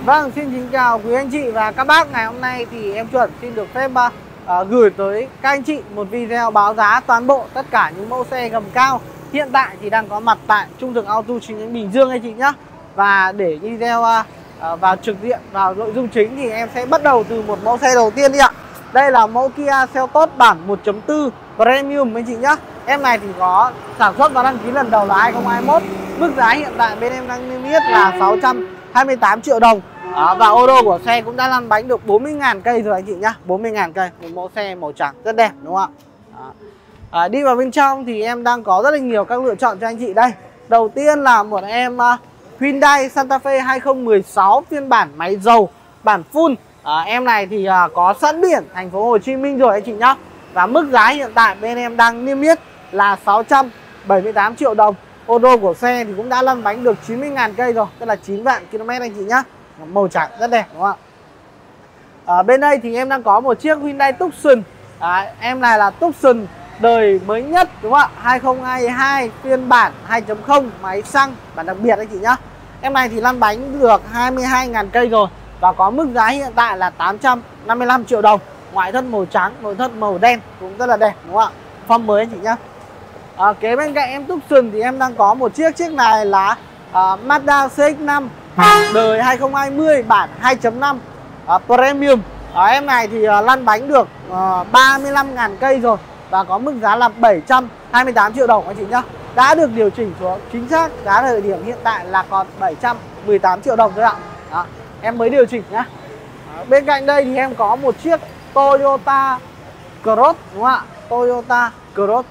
Vâng, xin kính chào quý anh chị và các bác. Ngày hôm nay thì em Chuẩn xin được phép gửi tới các anh chị một video báo giá toàn bộ tất cả những mẫu xe gầm cao hiện tại thì đang có mặt tại Trung Thực Auto chi nhánh Bình Dương anh chị nhé. Và để video vào trực diện vào nội dung chính thì em sẽ bắt đầu từ một mẫu xe đầu tiên đi ạ. Đây là mẫu Kia Seltos bản 1.4 Premium anh chị nhé. Em này thì có sản xuất và đăng ký lần đầu là 2021. Mức giá hiện tại bên em đang niêm yết là 628 triệu đồng. Và ô tô của xe cũng đã lăn bánh được 40.000 cây rồi anh chị nhá. 40.000 cây, một mẫu xe màu trắng rất đẹp đúng không ạ? Đi vào bên trong thì em đang có rất là nhiều các lựa chọn cho anh chị đây. Đầu tiên là một em Hyundai Santa Fe 2016 phiên bản máy dầu bản full. Em này thì có sẵn biển thành phố Hồ Chí Minh rồi anh chị nhá. Và mức giá hiện tại bên em đang niêm yết là 678 triệu đồng. Ô tô của xe thì cũng đã lăn bánh được 90.000 cây rồi, tức là 9 vạn km anh chị nhá. Màu trắng rất đẹp đúng không ạ? Bên đây thì em đang có một chiếc Hyundai Tucson. Em này là Tucson đời mới nhất đúng không ạ? 2022 phiên bản 2.0 máy xăng bản đặc biệt anh chị nhá. Em này thì lăn bánh được 22.000 cây rồi. Và có mức giá hiện tại là 855 triệu đồng. Ngoại thất màu trắng, nội thất màu đen cũng rất là đẹp đúng không ạ? Form mới anh chị nhá. Kế bên cạnh em Tucson thì em đang có một chiếc này là Mazda CX-5 đời 2020 bản 2.5 Premium. Em này thì lăn bánh được 35.000 cây rồi. Và có mức giá là 728 triệu đồng anh chị nhá. Đã được điều chỉnh xuống chính xác giá thời điểm hiện tại là còn 718 triệu đồng thôi ạ. Em mới điều chỉnh nhá. Bên cạnh đây thì em có một chiếc Toyota Cross đúng không ạ? Toyota Cross.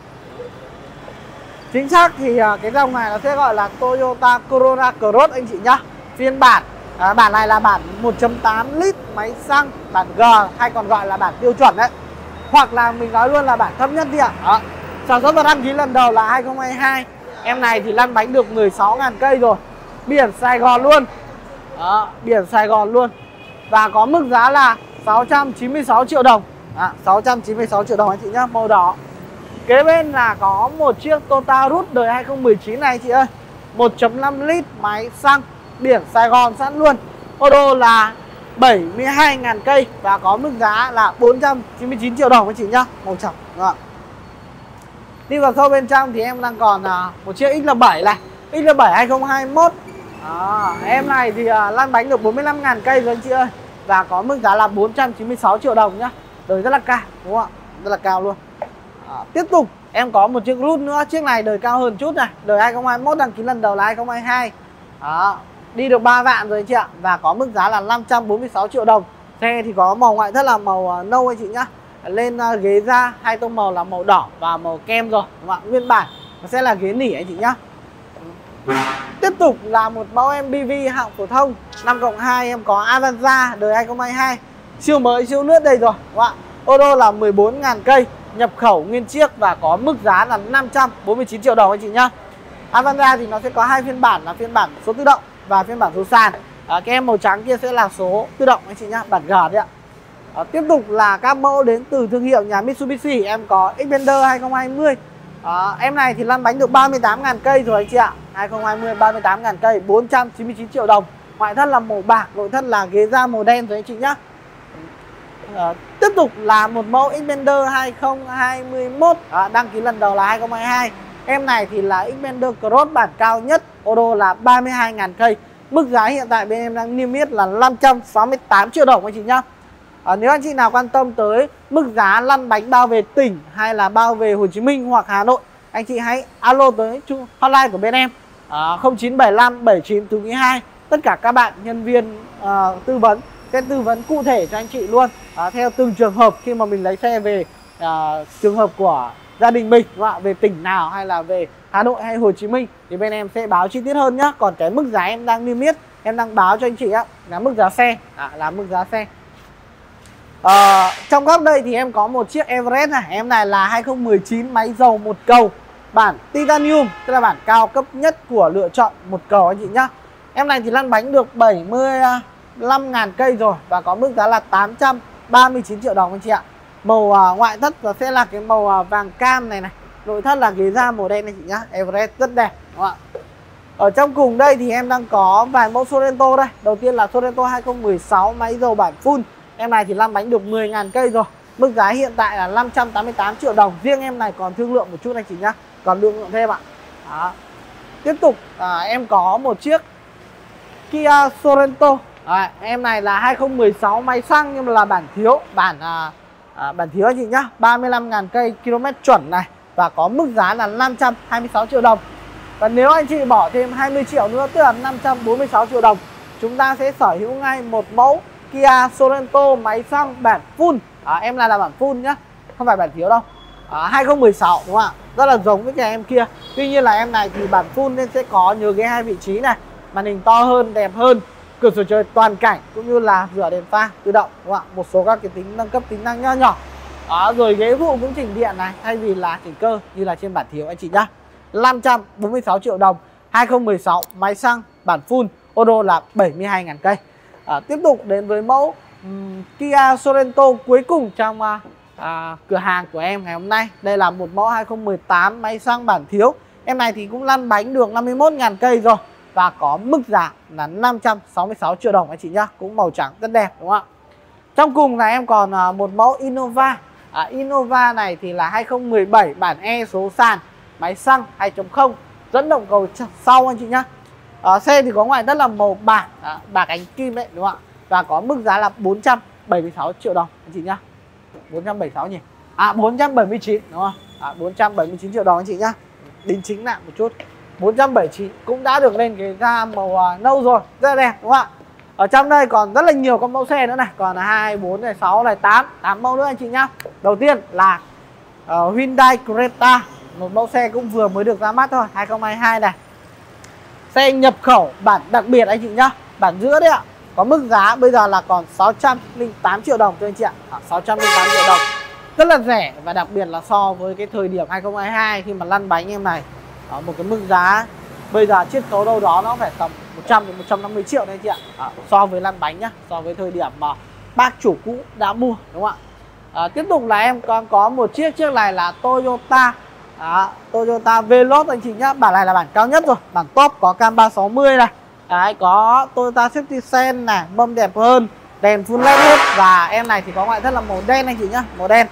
Chính xác thì cái dòng này nó sẽ gọi là Toyota Corolla Cross anh chị nhá. Phiên bản bản này là bản 1.8 lít máy xăng bản G hay còn gọi là bản tiêu chuẩn đấy. Hoặc là mình nói luôn là bản thấp nhất đi ạ. Sản xuất và đăng ký lần đầu là 2022. Em này thì lăn bánh được 16.000 cây rồi. Biển Sài Gòn luôn. Biển Sài Gòn luôn. Và có mức giá là 696 triệu đồng. 696 triệu đồng anh chị nhá, màu đỏ. Kế bên là có một chiếc Toyota Rush đời 2019 này anh chị ơi. 1.5 lít máy xăng biển Sài Gòn sẵn luôn. Ô tô là 72.000 cây và có mức giá là 499 triệu đồng anh chị nhá, màu trắng. Đi vào sâu bên trong thì em đang còn một chiếc XL7 này, XL7 2021. Em này thì lăn bánh được 45.000 cây rồi anh chị ơi. Và có mức giá là 496 triệu đồng nhá. Đời rất là cao đúng không ạ? Rất là cao luôn. Tiếp tục em có một chiếc Rush nữa. Chiếc này đời cao hơn chút này. Đời 2021 đăng ký lần đầu là 2022. Đi được 3 vạn rồi anh chị ạ. Và có mức giá là 546 triệu đồng. Xe thì có màu ngoại thất là màu nâu anh chị nhá. Lên ghế da hai tông màu là màu đỏ và màu kem rồi đúng không ạ? Nguyên bản nó sẽ là ghế nỉ anh chị nhá. Tiếp tục là một mẫu MPV hạng phổ thông 5+2 em có Avanza đời 2022. Siêu mới siêu nước đây rồi đúng không ạ? Ô tô là 14.000 cây, nhập khẩu nguyên chiếc và có mức giá là 549 triệu đồng anh chị nhá. Avanza thì nó sẽ có hai phiên bản là phiên bản số tự động và phiên bản số sàn. Cái em màu trắng kia sẽ là số tự động anh chị nhá, bản G đấy ạ. Tiếp tục là các mẫu đến từ thương hiệu nhà Mitsubishi. Em có Xpander 2020. Em này thì lăn bánh được 38.000 cây rồi anh chị ạ. 2020 38.000 cây, 499 triệu đồng. Ngoại thất là màu bạc, nội thất là ghế da màu đen rồi anh chị nhá. Tiếp tục là một mẫu Xpander 2021. Đăng ký lần đầu là 2022. Em này thì là Xpander Cross bản cao nhất. Ô tô là 32.000 cây. Mức giá hiện tại bên em đang niêm yết là 568 triệu đồng anh chị nhá. Nếu anh chị nào quan tâm tới mức giá lăn bánh bao về tỉnh hay là bao về Hồ Chí Minh hoặc Hà Nội, anh chị hãy alo tới hotline của bên em 0975 79 2. Tất cả các bạn nhân viên tư vấn sẽ tư vấn cụ thể cho anh chị luôn theo từng trường hợp khi mà mình lấy xe về trường hợp của gia đình mình đúng không ạ? Về tỉnh nào hay là về Hà Nội hay Hồ Chí Minh thì bên em sẽ báo chi tiết hơn nhá. Còn cái mức giá em đang niêm yết, em đang báo cho anh chị á là mức giá xe, là mức giá xe. Trong góc đây thì em có một chiếc Everest này. Em này là 2019 máy dầu một cầu bản Titanium, tức là bản cao cấp nhất của lựa chọn một cầu anh chị nhá. Em này thì lăn bánh được 75.000 cây rồi và có mức giá là 839 triệu đồng anh chị ạ. Màu ngoại thất nó sẽ là cái màu vàng cam này này. Nội thất là ghế da màu đen anh chị nhá. Everest rất đẹp đúng không ạ? Ở trong cùng đây thì em đang có vài mẫu Sorento đây. Đầu tiên là Sorento 2016 máy dầu bản full. Em này thì lăn bánh được 10.000 cây rồi. Mức giá hiện tại là 588 triệu đồng. Riêng em này còn thương lượng một chút anh chị nhá, còn lượng thêm ạ. Đó. Tiếp tục em có một chiếc Kia Sorento. Em này là 2016 máy xăng nhưng mà là bản thiếu, bản thiếu anh chị nhá, 35.000 cây km chuẩn này, và có mức giá là 526 triệu đồng. Và nếu anh chị bỏ thêm 20 triệu nữa, tức là 546 triệu đồng, chúng ta sẽ sở hữu ngay một mẫu Kia Sorento máy xăng bản full. Em này là bản full nhá, không phải bản thiếu đâu. 2016 đúng không ạ? Rất là giống với cái em kia. Tuy nhiên là em này thì bản full nên sẽ có nhớ ghế 2 vị trí này, màn hình to hơn, đẹp hơn, cửa sổ trời toàn cảnh, cũng như là rửa đèn pha tự động đúng không ạ? Một số các cái tính nâng cấp tính năng nho nhỏ. Rồi ghế phụ cũng chỉnh điện này, thay vì là chỉnh cơ như là trên bản thiếu anh chị nhá. 546 triệu đồng, 2016 máy xăng bản full, ô tô là 72.000 cây. Tiếp tục đến với mẫu Kia Sorento cuối cùng trong cửa hàng của em ngày hôm nay. Đây là một mẫu 2018 máy xăng bản thiếu. Em này thì cũng lăn bánh được 51.000 cây rồi, và có mức giá là 566 triệu đồng anh chị nhá. Cũng màu trắng rất đẹp đúng không ạ? Trong cùng là em còn một mẫu Innova. Innova này thì là 2017 bản E số sàn, máy xăng 2.0, dẫn động cầu sau anh chị nhá. Xe thì có ngoại thất là màu bạc, bạc ánh kim đấy đúng không ạ? Và có mức giá là 476 triệu đồng anh chị nhá. 476 nhỉ? 479 đúng không? 479 triệu đồng anh chị nhá. Đính chính lại một chút. 479 cũng đã được lên cái da màu nâu rồi, rất là đẹp đúng không ạ? Ở trong đây còn rất là nhiều các mẫu xe nữa này, còn là 2, 4, này 6, này 8 mẫu nữa anh chị nhá. Đầu tiên là Hyundai Creta, một mẫu xe cũng vừa mới được ra mắt thôi, 2022 này. Xe nhập khẩu bản đặc biệt anh chị nhá, bản giữa đấy ạ. Có mức giá bây giờ là còn 608 triệu đồng thôi anh chị ạ. 608 triệu đồng. Rất là rẻ, và đặc biệt là so với cái thời điểm 2022 khi mà lăn bánh em này, một cái mức giá bây giờ chiết khấu đâu đó nó phải tầm 100 đến 150 triệu đấy anh chị ạ. So với lăn bánh nhá, so với thời điểm mà bác chủ cũ đã mua đúng không ạ? Tiếp tục là em còn có một chiếc này là Toyota Toyota Veloz anh chị nhá. Bản này là bản cao nhất rồi, bản top, có cam 360 này. Có Toyota Safety Sense này, mâm đẹp hơn, đèn full LED hết, và em này thì có ngoại thất là màu đen anh chị nhá, màu đen.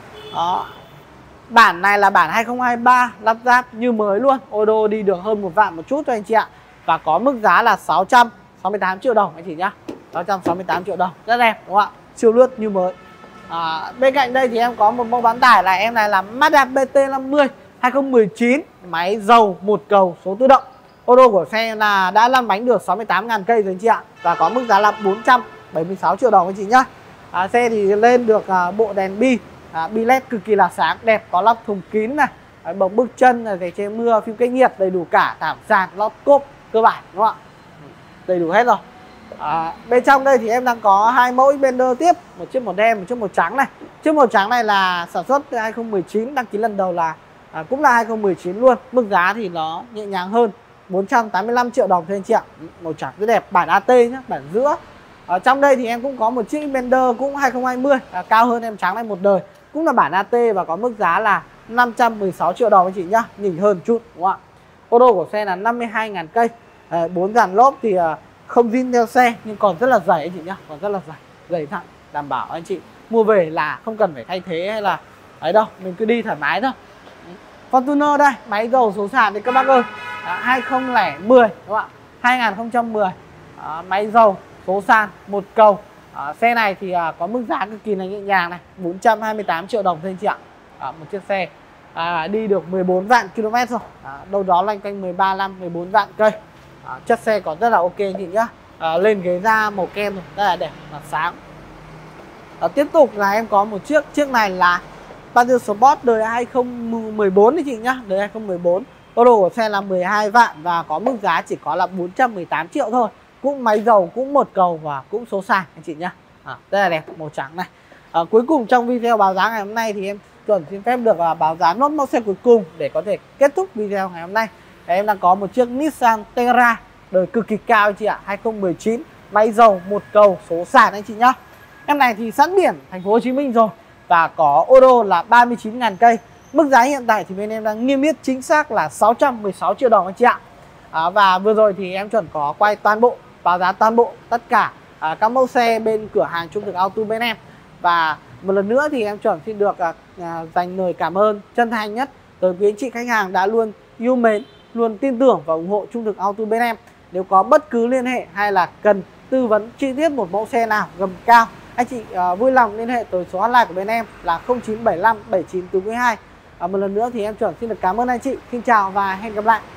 Bản này là bản 2023, lắp ráp như mới luôn, ô tô đi được hơn 1 vạn một chút thôi anh chị ạ. Và có mức giá là 668 triệu đồng anh chị nhá. 668 triệu đồng, rất đẹp đúng không ạ? Siêu lướt như mới. Bên cạnh đây thì em có một mẫu bán tải là em này là Mazda BT50 2019, máy dầu 1 cầu số tự động. Ô tô của xe là đã lăn bánh được 68.000 cây rồi anh chị ạ. Và có mức giá là 476 triệu đồng anh chị nhá. Xe thì lên được bộ đèn bi, bi LED cực kỳ là sáng, đẹp, có lắp thùng kín này, bậc bước chân này, giày che mưa, phim cách nhiệt, đầy đủ cả, thảm sàn, lót cốp cơ bản đúng không ạ? Đầy đủ hết rồi. Bên trong đây thì em đang có 2 mẫu Xpander tiếp, một chiếc màu đen, một chiếc màu trắng này. Chiếc màu trắng này là sản xuất từ 2019, đăng ký lần đầu là cũng là 2019 luôn. Mức giá thì nó nhẹ nhàng hơn, 485 triệu đồng thôi anh chị ạ. Màu trắng rất đẹp, bản AT nhá, bản giữa. Ở trong đây thì em cũng có một chiếc Xpander cũng 2020, cao hơn em trắng này một đời, cũng là bản AT, và có mức giá là 516 triệu đồng anh chị nhá, nhỉnh hơn chút đúng không ạ? Ô tô của xe là 52.000 cây, 4 dàn lốp thì không zin theo xe nhưng còn rất là dày anh chị nhá, còn rất là dày thẳng, đảm bảo anh chị mua về là không cần phải thay thế hay là ấy đâu, mình cứ đi thoải mái thôi. Fortuner đây, máy dầu số sàn thì các bác ơi, 2010 đúng không ạ? 2010, máy dầu số sàn 1 cầu. Xe này thì có mức giá cực kỳ là nhẹ nhàng này, 428 triệu đồng thôi anh chị ạ. Một chiếc xe đi được 14 vạn km rồi, đâu đó loanh quanh 13 năm 14 vạn cây. Chất xe còn rất là ok anh chị nhá. Lên ghế da màu kem rồi, rất là đẹp, mặt sáng. Tiếp tục là em có một chiếc này là Panther Sport đời 2014 anh chị nhá, đời 2014. Ô tô của xe là 12 vạn và có mức giá chỉ có là 418 triệu thôi. Cũng máy dầu, cũng 1 cầu và cũng số sàn anh chị nhá. Rất là đẹp, màu trắng này. Cuối cùng trong video báo giá ngày hôm nay thì em Chuẩn xin phép được báo giá nốt mẫu xe cuối cùng để có thể kết thúc video ngày hôm nay. Em đang có một chiếc Nissan Terra đời cực kỳ cao anh chị ạ, 2019, máy dầu 1 cầu số sàn anh chị nhá. Em này thì sẵn biển thành phố Hồ Chí Minh rồi và có ô tô là 39.000 cây. Mức giá hiện tại thì bên em đang niêm yết chính xác là 616 triệu đồng anh chị ạ. Và vừa rồi thì em Chuẩn có quay toàn bộ, báo giá toàn bộ tất cả các mẫu xe bên cửa hàng Trung Thực Auto bên em. Và một lần nữa thì em Chuẩn xin được dành lời cảm ơn chân thành nhất tới quý anh chị khách hàng đã luôn yêu mến, luôn tin tưởng và ủng hộ Trung Thực Auto bên em. Nếu có bất cứ liên hệ hay là cần tư vấn chi tiết một mẫu xe nào gầm cao, anh chị vui lòng liên hệ tới số hotline của bên em là 0975 79 442. Một lần nữa thì em Chuẩn xin được cảm ơn anh chị. Xin chào và hẹn gặp lại.